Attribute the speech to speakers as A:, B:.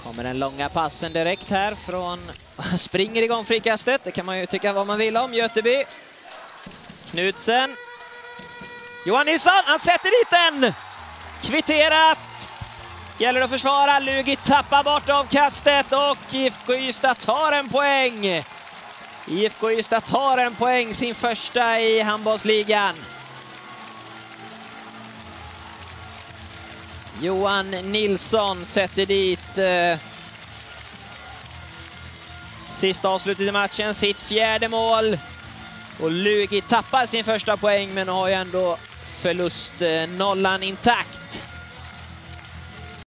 A: Kommer den långa passen direkt här från... Springer igång frikastet. Det kan man ju tycka vad man vill om. Göteby. Knudsen. Johan Nilsson, han sätter dit den! Kvitterat! Gäller att försvara. Lugi tappar bort avkastet och IFK Ystad tar en poäng. IFK Ystad tar en poäng, sin första i handbollsligan. Johan Nilsson sätter dit sista avslutet i matchen, sitt fjärde mål. Och Lugi tappar sin första poäng men har ju ändå förlustnollan intakt.